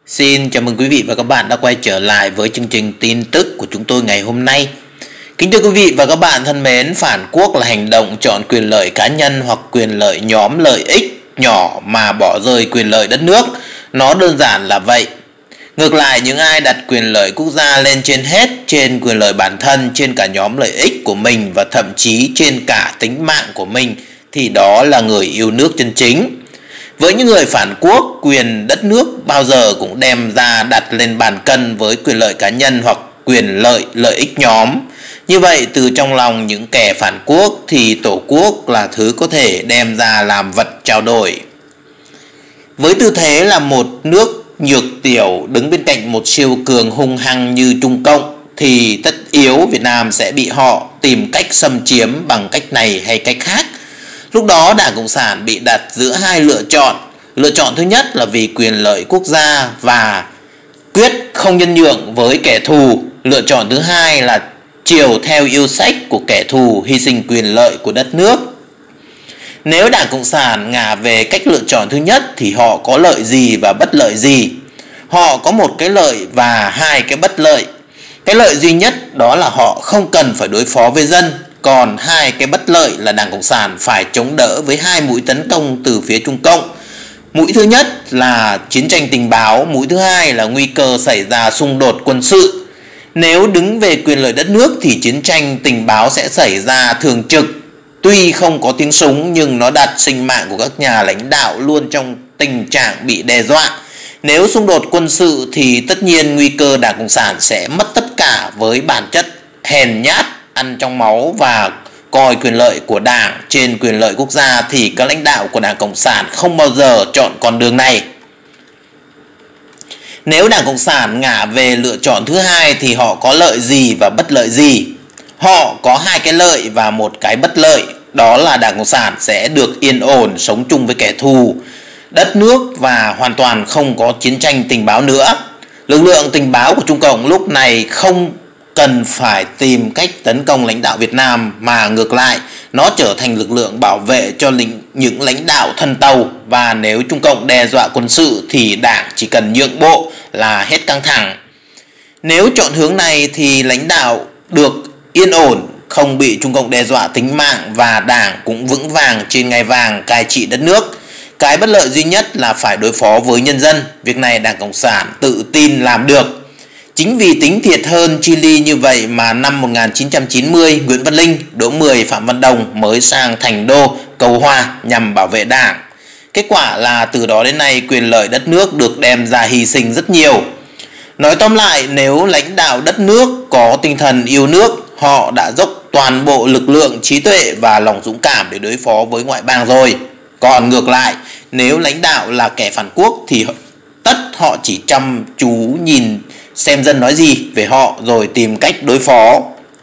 Xin chào mừng quý vị và các bạn đã quay trở lại với chương trình tin tức của chúng tôi ngày hôm nay. Kính thưa quý vị và các bạn thân mến, phản quốc là hành động chọn quyền lợi cá nhân hoặc quyền lợi nhóm lợi ích nhỏ mà bỏ rơi quyền lợi đất nước. Nó đơn giản là vậy. Ngược lại, những ai đặt quyền lợi quốc gia lên trên hết, trên quyền lợi bản thân, trên cả nhóm lợi ích của mình và thậm chí trên cả tính mạng của mình thì đó là người yêu nước chân chính. Với những người phản quốc, quyền đất nước bao giờ cũng đem ra đặt lên bàn cân với quyền lợi cá nhân hoặc quyền lợi ích nhóm. Như vậy, từ trong lòng những kẻ phản quốc thì tổ quốc là thứ có thể đem ra làm vật trao đổi. Với tư thế là một nước nhược tiểu đứng bên cạnh một siêu cường hung hăng như Trung Cộng thì tất yếu Việt Nam sẽ bị họ tìm cách xâm chiếm bằng cách này hay cách khác. Lúc đó Đảng Cộng sản bị đặt giữa hai lựa chọn. Lựa chọn thứ nhất là vì quyền lợi quốc gia và quyết không nhân nhượng với kẻ thù. Lựa chọn thứ hai là chiều theo yêu sách của kẻ thù, hy sinh quyền lợi của đất nước. Nếu Đảng Cộng sản ngả về cách lựa chọn thứ nhất thì họ có lợi gì và bất lợi gì? Họ có một cái lợi và hai cái bất lợi. Cái lợi duy nhất đó là họ không cần phải đối phó với dân. Còn hai cái bất lợi là Đảng Cộng sản phải chống đỡ với hai mũi tấn công từ phía Trung Cộng. Mũi thứ nhất là chiến tranh tình báo, mũi thứ hai là nguy cơ xảy ra xung đột quân sự. Nếu đứng về quyền lợi đất nước thì chiến tranh tình báo sẽ xảy ra thường trực. Tuy không có tiếng súng nhưng nó đặt sinh mạng của các nhà lãnh đạo luôn trong tình trạng bị đe dọa. Nếu xung đột quân sự thì tất nhiên nguy cơ Đảng Cộng sản sẽ mất tất cả với bản chất hèn nhát, ăn trong máu và coi quyền lợi của Đảng trên quyền lợi quốc gia thì các lãnh đạo của Đảng Cộng sản không bao giờ chọn con đường này. Nếu Đảng Cộng sản ngả về lựa chọn thứ hai thì họ có lợi gì và bất lợi gì? Họ có hai cái lợi và một cái bất lợi. Đó là Đảng Cộng sản sẽ được yên ổn sống chung với kẻ thù đất nước và hoàn toàn không có chiến tranh tình báo nữa. Lực lượng tình báo của Trung Cộng lúc này không cần phải tìm cách tấn công lãnh đạo Việt Nam mà ngược lại nó trở thành lực lượng bảo vệ cho những lãnh đạo thân tàu, và nếu Trung Cộng đe dọa quân sự thì Đảng chỉ cần nhượng bộ là hết căng thẳng. Nếu chọn hướng này thì lãnh đạo được yên ổn, không bị Trung Cộng đe dọa tính mạng và Đảng cũng vững vàng trên ngai vàng cai trị đất nước. Cái bất lợi duy nhất là phải đối phó với nhân dân. Việc này Đảng Cộng sản tự tin làm được. Chính vì tính thiệt hơn chi ly như vậy mà năm 1990, Nguyễn Văn Linh, Đỗ Mười, Phạm Văn Đồng mới sang Thành Đô cầu hòa nhằm bảo vệ Đảng. Kết quả là từ đó đến nay quyền lợi đất nước được đem ra hy sinh rất nhiều. Nói tóm lại, nếu lãnh đạo đất nước có tinh thần yêu nước, họ đã dốc toàn bộ lực lượng, trí tuệ và lòng dũng cảm để đối phó với ngoại bang rồi. Còn ngược lại, nếu lãnh đạo là kẻ phản quốc thì họ chỉ chăm chú nhìn xem dân nói gì về họ rồi tìm cách đối phó.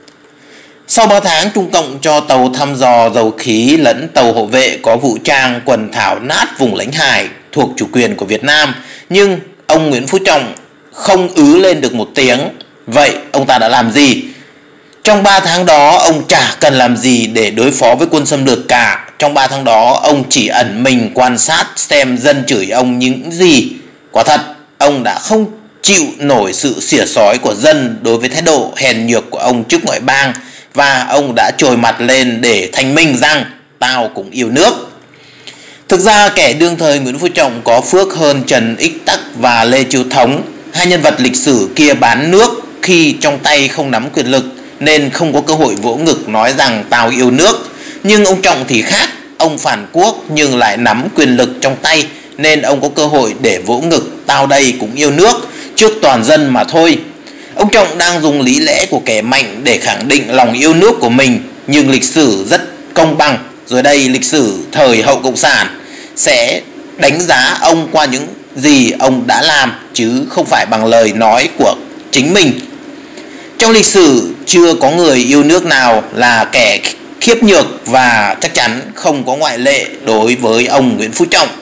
Sau 3 tháng, Trung Cộng cho tàu thăm dò dầu khí lẫn tàu hộ vệ có vũ trang quần thảo nát vùng lãnh hải thuộc chủ quyền của Việt Nam, nhưng ông Nguyễn Phú Trọng không lên được một tiếng. Vậy ông ta đã làm gì? Trong 3 tháng đó, ông chả cần làm gì để đối phó với quân xâm lược cả. Trong 3 tháng đó, ông chỉ ẩn mình quan sát xem dân chửi ông những gì. Quả thật, ông đã không chịu nổi sự xỉa xói của dân đối với thái độ hèn nhược của ông trước ngoại bang, và ông đã trồi mặt lên để thanh minh rằng tao cũng yêu nước. Thực ra kẻ đương thời Nguyễn Phú Trọng có phước hơn Trần Ích Tắc và Lê Chiêu Thống. Hai nhân vật lịch sử kia bán nước khi trong tay không nắm quyền lực nên không có cơ hội vỗ ngực nói rằng tao yêu nước. Nhưng ông Trọng thì khác, ông phản quốc nhưng lại nắm quyền lực trong tay nên ông có cơ hội để vỗ ngực tao đây cũng yêu nước trước toàn dân mà thôi. Ông Trọng đang dùng lý lẽ của kẻ mạnh để khẳng định lòng yêu nước của mình, nhưng lịch sử rất công bằng. Rồi đây, lịch sử thời hậu Cộng sản sẽ đánh giá ông qua những gì ông đã làm chứ không phải bằng lời nói của chính mình. Trong lịch sử chưa có người yêu nước nào là kẻ khiếp nhược và chắc chắn không có ngoại lệ đối với ông Nguyễn Phú Trọng.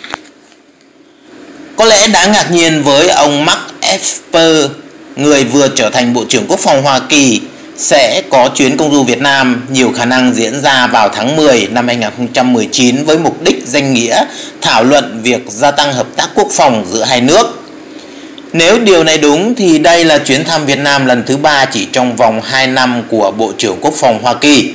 Có lẽ đáng ngạc nhiên với ông Mark Esper, người vừa trở thành Bộ trưởng Quốc phòng Hoa Kỳ, sẽ có chuyến công du Việt Nam nhiều khả năng diễn ra vào tháng 10 năm 2019 với mục đích danh nghĩa thảo luận việc gia tăng hợp tác quốc phòng giữa hai nước. Nếu điều này đúng thì đây là chuyến thăm Việt Nam lần thứ 3 chỉ trong vòng 2 năm của Bộ trưởng Quốc phòng Hoa Kỳ.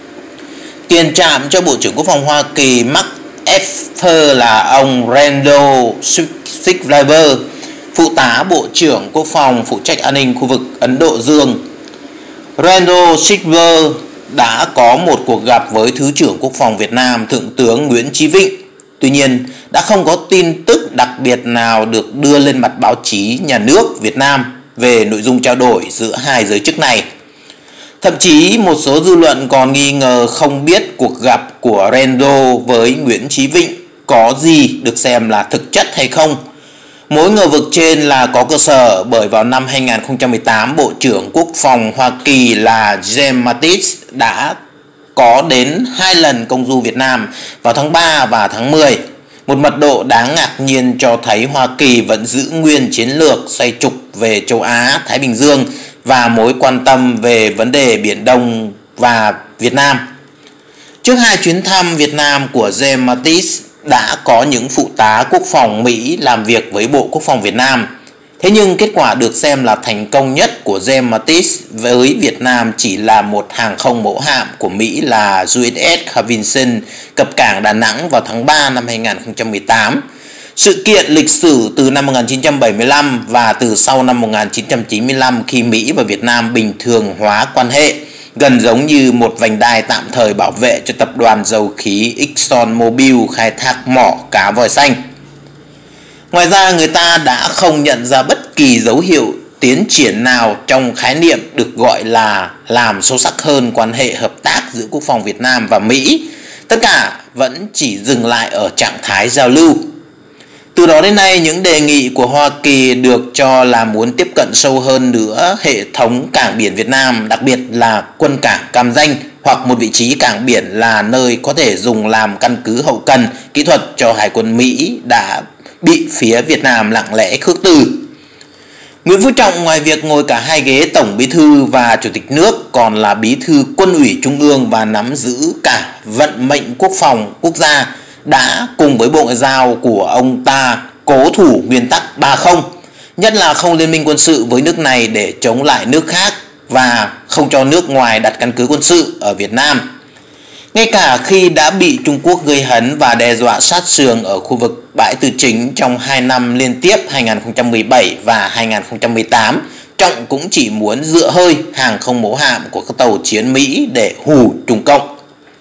Tiền trạm cho Bộ trưởng Quốc phòng Hoa Kỳ Mark Esper là ông Randall Schreiber, phụ tá Bộ trưởng Quốc phòng phụ trách an ninh khu vực Ấn Độ Dương. Randall Schreiber đã có một cuộc gặp với Thứ trưởng Quốc phòng Việt Nam Thượng tướng Nguyễn Chí Vịnh. Tuy nhiên, đã không có tin tức đặc biệt nào được đưa lên mặt báo chí nhà nước Việt Nam về nội dung trao đổi giữa hai giới chức này. Thậm chí một số dư luận còn nghi ngờ không biết cuộc gặp của Randall với Nguyễn Chí Vịnh có gì được xem là thực chất hay không. Mối ngờ vực trên là có cơ sở bởi vào năm 2018, Bộ trưởng Quốc phòng Hoa Kỳ là James Mattis đã có đến 2 lần công du Việt Nam vào tháng 3 và tháng 10. Một mật độ đáng ngạc nhiên cho thấy Hoa Kỳ vẫn giữ nguyên chiến lược xoay trục về châu Á, Thái Bình Dương và mối quan tâm về vấn đề Biển Đông và Việt Nam. Trước 2 chuyến thăm Việt Nam của James Mattis, đã có những phụ tá quốc phòng Mỹ làm việc với Bộ Quốc phòng Việt Nam. Thế nhưng kết quả được xem là thành công nhất của James Mattis với Việt Nam chỉ là một hàng không mẫu hạm của Mỹ là USS Harrison cập cảng Đà Nẵng vào tháng 3 năm 2018. Sự kiện lịch sử từ năm 1975 và từ sau năm 1995 khi Mỹ và Việt Nam bình thường hóa quan hệ, gần giống như một vành đai tạm thời bảo vệ cho tập đoàn dầu khí ExxonMobil khai thác mỏ cá voi xanh. Ngoài ra, người ta đã không nhận ra bất kỳ dấu hiệu tiến triển nào trong khái niệm được gọi là làm sâu sắc hơn quan hệ hợp tác giữa Quốc phòng Việt Nam và Mỹ. Tất cả vẫn chỉ dừng lại ở trạng thái giao lưu. Từ đó đến nay, những đề nghị của Hoa Kỳ được cho là muốn tiếp cận sâu hơn nữa hệ thống cảng biển Việt Nam, đặc biệt là quân cảng Cam Ranh hoặc một vị trí cảng biển là nơi có thể dùng làm căn cứ hậu cần, kỹ thuật cho Hải quân Mỹ đã bị phía Việt Nam lặng lẽ khước từ. Nguyễn Phú Trọng ngoài việc ngồi cả 2 ghế Tổng Bí thư và Chủ tịch nước còn là Bí thư Quân ủy Trung ương và nắm giữ cả vận mệnh quốc phòng quốc gia, đã cùng với Bộ Ngoại giao của ông ta cố thủ nguyên tắc 30, nhất là không liên minh quân sự với nước này để chống lại nước khác và không cho nước ngoài đặt căn cứ quân sự ở Việt Nam. Ngay cả khi đã bị Trung Quốc gây hấn và đe dọa sát sườn ở khu vực Bãi Tư Chính trong 2 năm liên tiếp 2017 và 2018, Trọng cũng chỉ muốn dựa hơi hàng không mẫu hạm của các tàu chiến Mỹ để hù Trung Cộng.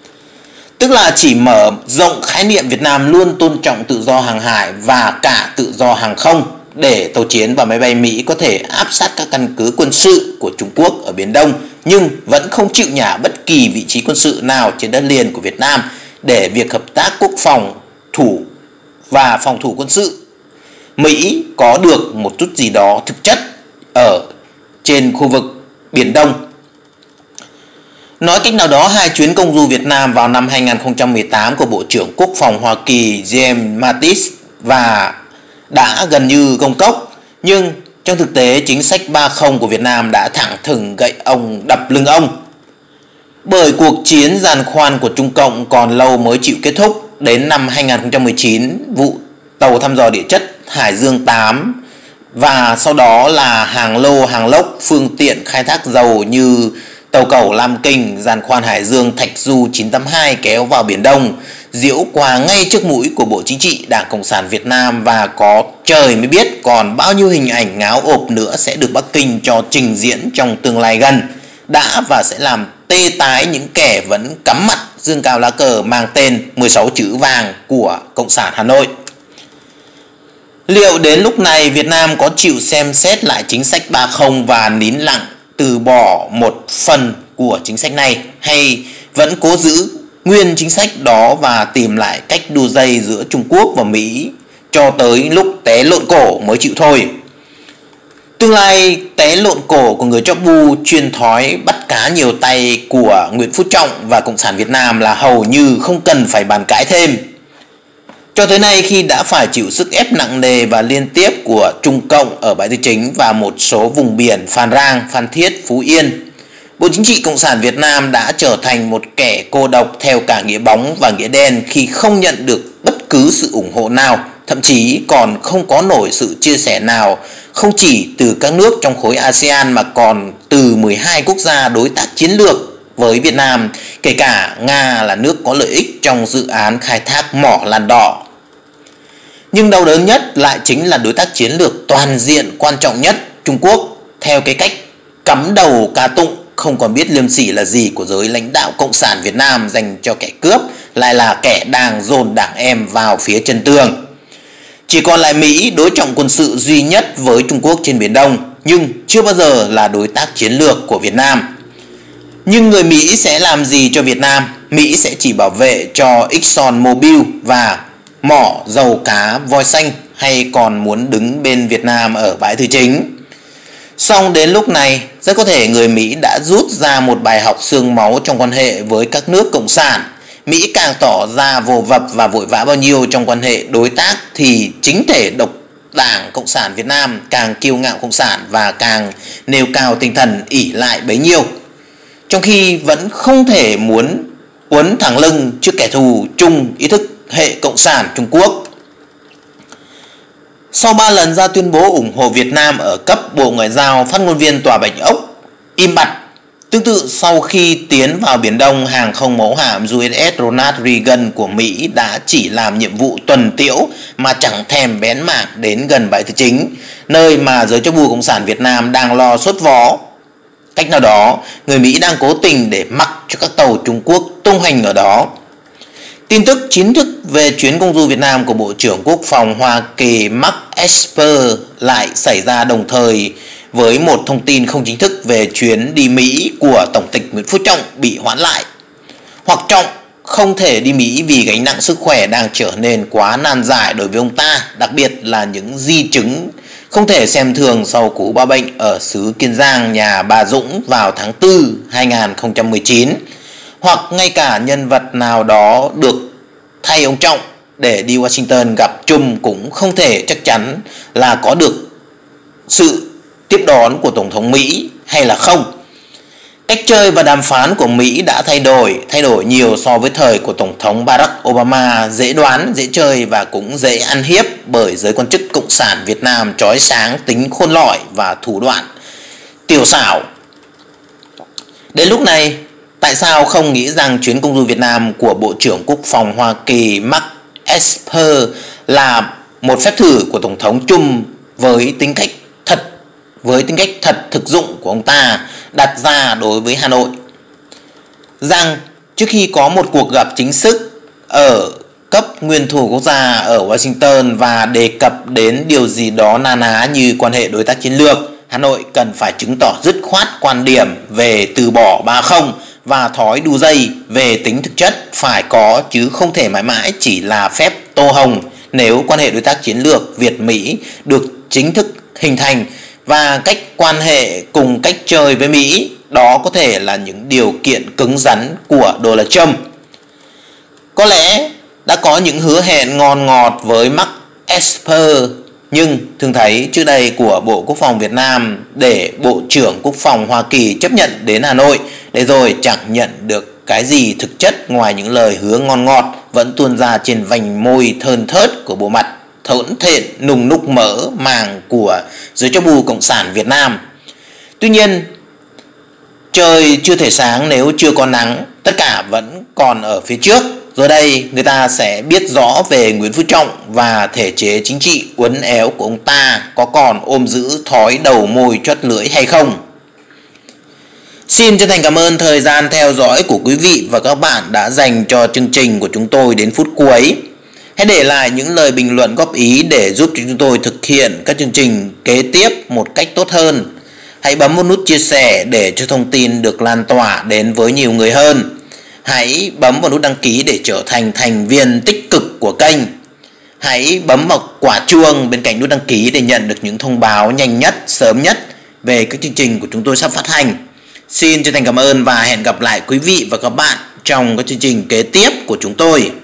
Tức là chỉ mở rộng khái niệm Việt Nam luôn tôn trọng tự do hàng hải và cả tự do hàng không để tàu chiến và máy bay Mỹ có thể áp sát các căn cứ quân sự của Trung Quốc ở Biển Đông, nhưng vẫn không chịu nhả bất kỳ vị trí quân sự nào trên đất liền của Việt Nam để việc hợp tác quốc phòng thủ và phòng thủ quân sự Mỹ có được một chút gì đó thực chất ở trên khu vực Biển Đông. Nói cách nào đó, 2 chuyến công du Việt Nam vào năm 2018 của Bộ trưởng Quốc phòng Hoa Kỳ James Mattis và đã gần như công cốc, nhưng trong thực tế chính sách 30 của Việt Nam đã thẳng thừng gậy ông đập lưng ông. Bởi cuộc chiến giàn khoan của Trung Cộng còn lâu mới chịu kết thúc. Đến năm 2019, vụ tàu thăm dò địa chất Hải Dương 8 và sau đó là hàng lô hàng lốc phương tiện khai thác dầu như tàu cầu Lam Kinh, giàn khoan Hải Dương Thạch Du 982 kéo vào Biển Đông, diễu qua ngay trước mũi của Bộ Chính trị Đảng Cộng sản Việt Nam, và có trời mới biết còn bao nhiêu hình ảnh ngáo ộp nữa sẽ được Bắc Kinh cho trình diễn trong tương lai gần, đã và sẽ làm tê tái những kẻ vẫn cắm mặt dương cao lá cờ mang tên 16 chữ vàng của Cộng sản Hà Nội. Liệu đến lúc này Việt Nam có chịu xem xét lại chính sách 30 và nín lặng từ bỏ một phần của chính sách này, hay vẫn cố giữ nguyên chính sách đó và tìm lại cách đu dây giữa Trung Quốc và Mỹ cho tới lúc té lộn cổ mới chịu thôi? Tương lai té lộn cổ của người chóp bu chuyên thói bắt cá nhiều tay của Nguyễn Phú Trọng và Cộng sản Việt Nam là hầu như không cần phải bàn cãi thêm. Cho tới nay, khi đã phải chịu sức ép nặng nề và liên tiếp của Trung Cộng ở Bãi Tư Chính và một số vùng biển Phan Rang, Phan Thiết, Phú Yên, Bộ Chính trị Cộng sản Việt Nam đã trở thành một kẻ cô độc theo cả nghĩa bóng và nghĩa đen khi không nhận được bất cứ sự ủng hộ nào, thậm chí còn không có nổi sự chia sẻ nào, không chỉ từ các nước trong khối ASEAN mà còn từ 12 quốc gia đối tác chiến lược với Việt Nam, kể cả Nga là nước có lợi ích trong dự án khai thác mỏ Lan Đỏ. Nhưng đau đớn nhất lại chính là đối tác chiến lược toàn diện quan trọng nhất, Trung Quốc, theo cái cách cắm đầu ca tụng không còn biết liêm sỉ là gì của giới lãnh đạo Cộng sản Việt Nam dành cho kẻ cướp, lại là kẻ đang dồn đảng em vào phía chân tường. Chỉ còn lại Mỹ, đối trọng quân sự duy nhất với Trung Quốc trên Biển Đông, nhưng chưa bao giờ là đối tác chiến lược của Việt Nam. Nhưng người Mỹ sẽ làm gì cho Việt Nam? Mỹ sẽ chỉ bảo vệ cho Exxon Mobil và mỏ dầu cá voi xanh, hay còn muốn đứng bên Việt Nam ở bãi Tư Chính. Song đến lúc này, rất có thể người Mỹ đã rút ra một bài học xương máu trong quan hệ với các nước cộng sản. Mỹ càng tỏ ra vô vập và vội vã bao nhiêu trong quan hệ đối tác thì chính thể độc Đảng Cộng sản Việt Nam càng kiêu ngạo cộng sản và càng nêu cao tinh thần ỷ lại bấy nhiêu. Trong khi vẫn không thể muốn uốn thẳng lưng trước kẻ thù chung ý thức hệ cộng sản Trung Quốc. Sau 3 lần ra tuyên bố ủng hộ Việt Nam ở cấp Bộ Ngoại giao, phát ngôn viên Tòa Bạch Ốc im bặt. Tương tự sau khi tiến vào Biển Đông, hàng không mẫu hạm USS Ronald Reagan của Mỹ đã chỉ làm nhiệm vụ tuần tiễu mà chẳng thèm bén mảng đến gần bãi Tư Chính, nơi mà giới chức vụ Cộng sản Việt Nam đang lo sốt vó. Cách nào đó, người Mỹ đang cố tình để mặc cho các tàu Trung Quốc tung hành ở đó. Tin tức chính thức về chuyến công du Việt Nam của Bộ trưởng Quốc phòng Hoa Kỳ Mark Esper lại xảy ra đồng thời với một thông tin không chính thức về chuyến đi Mỹ của Tổng tịch Nguyễn Phú Trọng bị hoãn lại. Hoặc Trọng không thể đi Mỹ vì gánh nặng sức khỏe đang trở nên quá nan giải đối với ông ta, đặc biệt là những di chứng không thể xem thường sau cú bão bệnh ở xứ Kiên Giang nhà bà Dũng vào tháng 4 2019. Hoặc ngay cả nhân vật nào đó được thay ông Trọng để đi Washington gặp Trump cũng không thể chắc chắn là có được sự tiếp đón của Tổng thống Mỹ hay là không. Cách chơi và đàm phán của Mỹ đã thay đổi nhiều so với thời của Tổng thống Barack Obama, dễ đoán, dễ chơi và cũng dễ ăn hiếp bởi giới quan chức Cộng sản Việt Nam chói sáng tính khôn lỏi và thủ đoạn tiểu xảo. Đến lúc này, tại sao không nghĩ rằng chuyến công du Việt Nam của Bộ trưởng Quốc phòng Hoa Kỳ Mark Esper là một phép thử của Tổng thống Trump với tính cách thật thực dụng của ông ta đặt ra đối với Hà Nội, rằng trước khi có một cuộc gặp chính thức ở cấp nguyên thủ quốc gia ở Washington và đề cập đến điều gì đó na ná như quan hệ đối tác chiến lược, Hà Nội cần phải chứng tỏ dứt khoát quan điểm về từ bỏ 30 và thói đu dây về tính thực chất phải có, chứ không thể mãi mãi chỉ là phép tô hồng nếu quan hệ đối tác chiến lược Việt-Mỹ được chính thức hình thành. Và cách quan hệ cùng cách chơi với Mỹ, đó có thể là những điều kiện cứng rắn của Donald Trump. Có lẽ đã có những hứa hẹn ngon ngọt với Mark Esper, nhưng thường thấy trước đây của Bộ Quốc phòng Việt Nam để Bộ trưởng Quốc phòng Hoa Kỳ chấp nhận đến Hà Nội, để rồi chẳng nhận được cái gì thực chất ngoài những lời hứa ngon ngọt vẫn tuôn ra trên vành môi thơn thớt của bộ mặt thẫn thện nùng núc mỡ màng của giới chức vụ Cộng sản Việt Nam. Tuy nhiên, trời chưa thể sáng nếu chưa có nắng, tất cả vẫn còn ở phía trước. Rồi đây, người ta sẽ biết rõ về Nguyễn Phú Trọng và thể chế chính trị uốn éo của ông ta có còn ôm giữ thói đầu môi chót lưỡi hay không. Xin chân thành cảm ơn thời gian theo dõi của quý vị và các bạn đã dành cho chương trình của chúng tôi đến phút cuối. Hãy để lại những lời bình luận góp ý để giúp chúng tôi thực hiện các chương trình kế tiếp một cách tốt hơn. Hãy bấm một nút chia sẻ để cho thông tin được lan tỏa đến với nhiều người hơn. Hãy bấm vào nút đăng ký để trở thành thành viên tích cực của kênh. Hãy bấm vào quả chuông bên cạnh nút đăng ký để nhận được những thông báo nhanh nhất, sớm nhất về các chương trình của chúng tôi sắp phát hành. Xin chân thành cảm ơn và hẹn gặp lại quý vị và các bạn trong các chương trình kế tiếp của chúng tôi.